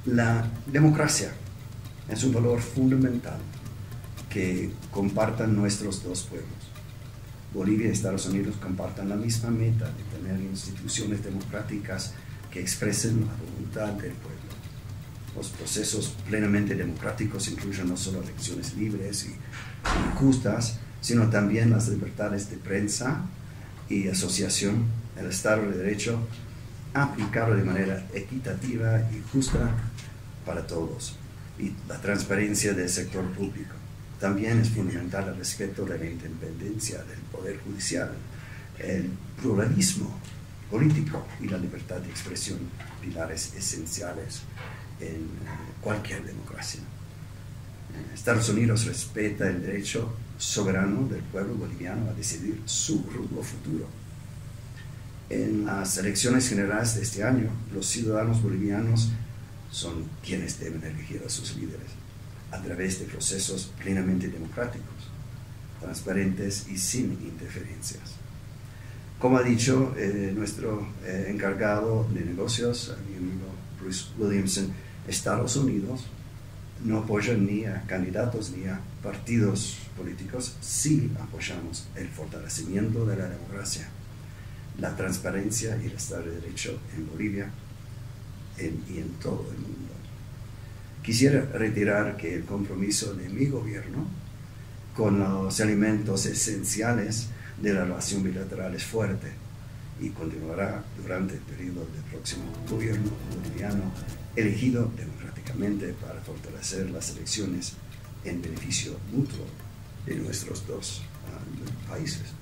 La democracia es un valor fundamental que compartan nuestros dos pueblos. Bolivia y Estados Unidos comparten la misma meta de tener instituciones democráticas que expresen la voluntad del pueblo. Los procesos plenamente democráticos incluyen no solo elecciones libres y justas, sino también las libertades de prensa y asociación, el Estado de Derecho aplicado de manera equitativa y justa para todos, y la transparencia del sector público. También es fundamental el respeto de la independencia del Poder Judicial, el pluralismo político y la libertad de expresión, pilares esenciales en cualquier democracia. Estados Unidos respeta el derecho soberano del pueblo boliviano a decidir su rumbo futuro. En las elecciones generales de este año, los ciudadanos bolivianos son quienes deben elegir a sus líderes a través de procesos plenamente democráticos, transparentes y sin interferencias. Como ha dicho nuestro encargado de negocios, mi amigo Bruce Williamson, Estados Unidos no apoya ni a candidatos ni a partidos políticos. Sí apoyamos el fortalecimiento de la democracia, la transparencia y el Estado de Derecho en Bolivia y en todo el mundo. Quisiera reiterar que el compromiso de mi gobierno con los elementos esenciales de la relación bilateral es fuerte y continuará durante el periodo del próximo gobierno boliviano elegido democráticamente para fortalecer las elecciones en beneficio mutuo de nuestros dos países.